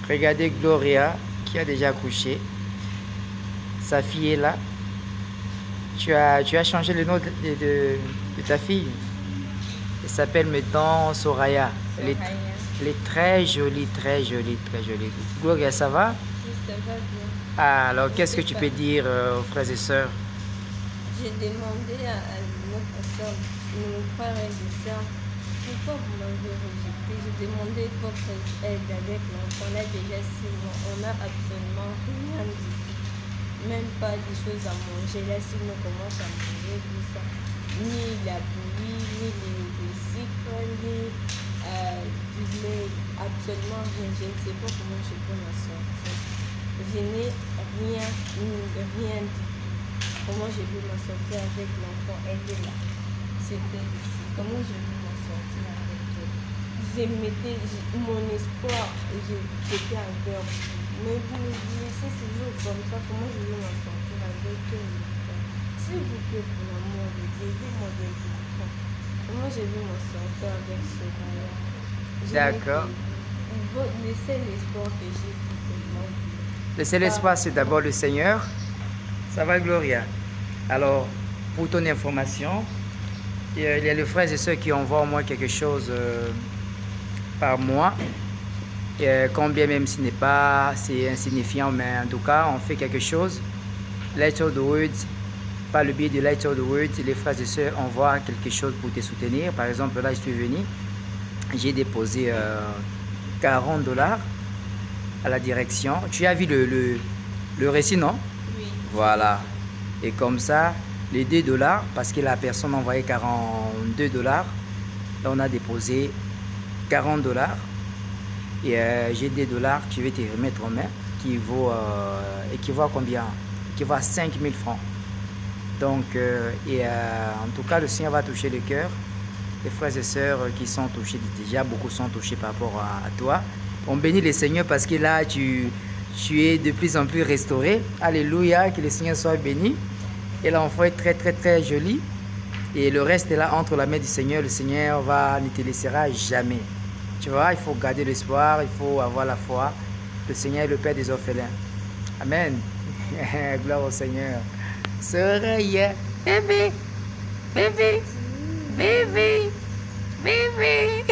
Regardez Gloria qui a déjà accouché. Sa fille est là. Tu as changé le nom de ta fille. Elle s'appelle maintenant Soraya. Elle est très jolie, très jolie, très jolie. Gloria, ça va? Oui, ça va bien. Ah, alors, qu'est-ce que tu peux dire aux frères et sœurs? J'ai demandé à notre soeur, nos frères et sœurs, pourquoi vous m'avez rejeté? J'ai demandé votre aide avec l'enfant. On a déjà 6 mois. On n'a absolument rien du tout. Même pas des choses à manger. Là, si on commence à manger, tout ça. Ni la bouillie, ni les sucres, ni du lait. Absolument rien. Je ne sais pas comment je peux m'en sortir. Je n'ai rien du tout. Comment je vais m'en sortir avec l'enfant? Elle est là. C'était ici. Comment je vais m'en sortir avec elle? Je mettais mon espoir, j'étais envers vous. Mais vous me laissez toujours comme ça. Comment je vais m'en sortir avec elle? S'il vous plaît, pour l'amour de Dieu, aidez-moi de l'enfant. Comment je vais m'en sortir avec ce gars-là? D'accord. Laissez l'espoir que j'ai, c'est moi. Le seul espoir, c'est d'abord le Seigneur. Ça va, Gloria? Alors, pour ton information, il y a les frères et sœurs qui envoient au moins quelque chose par mois. Quand bien même ce n'est pas c'est insignifiant, mais en tout cas, on fait quelque chose. Light of the Words, par le biais de Light of the Words, les frères et sœurs envoient quelque chose pour te soutenir. Par exemple, là, je suis venu, j'ai déposé 40 $ à la direction. Tu as vu le récit, non? Oui. Voilà. Et comme ça, les 2 $, parce que la personne a envoyé 42 $, là on a déposé 40 $. Et j'ai des dollars que je vais te remettre en main qui équivaut à combien? Équivaut à 5 000 francs. Donc, en tout cas, le Seigneur va toucher le cœur. Les frères et sœurs qui sont touchés, déjà beaucoup sont touchés par rapport à toi. On bénit le Seigneur parce que là, tu es de plus en plus restauré. Alléluia, que le Seigneur soit béni. Et l'enfant est très, très, très joli. Et le reste est là entre la main du Seigneur. Le Seigneur ne te laissera jamais. Tu vois, il faut garder l'espoir, il faut avoir la foi. Le Seigneur est le Père des orphelins. Amen. Gloire au Seigneur. Soraya, bébé, bébé, bébé, bébé,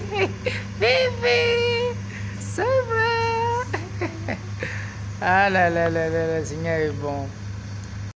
bébé, ça va. Ah là là là là, le Seigneur est bon.